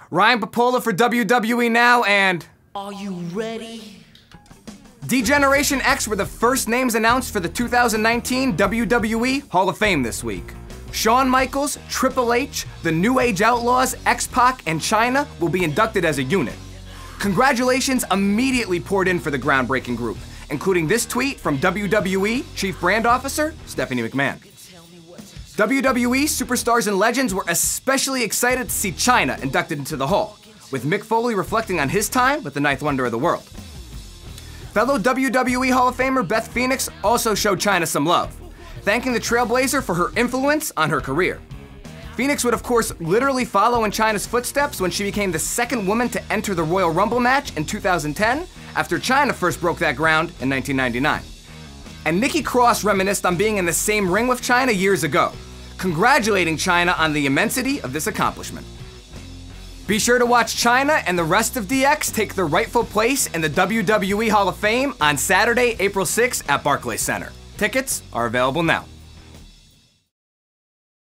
Ryan Papola for WWE Now, and are you ready? D-Generation X were the first names announced for the 2019 WWE Hall of Fame this week. Shawn Michaels, Triple H, the New Age Outlaws, X-Pac, and Chyna will be inducted as a unit. Congratulations immediately poured in for the groundbreaking group, including this tweet from WWE Chief Brand Officer Stephanie McMahon. WWE superstars and legends were especially excited to see Chyna inducted into the Hall, with Mick Foley reflecting on his time with the Ninth Wonder of the World. Fellow WWE Hall of Famer Beth Phoenix also showed Chyna some love, thanking the Trailblazer for her influence on her career. Phoenix would of course literally follow in Chyna's footsteps when she became the second woman to enter the Royal Rumble match in 2010, after Chyna first broke that ground in 1999. And Nikki Cross reminisced on being in the same ring with Chyna years ago, congratulating Chyna on the immensity of this accomplishment. Be sure to watch Chyna and the rest of DX take their rightful place in the WWE Hall of Fame on Saturday, April 6th at Barclays Center. Tickets are available now.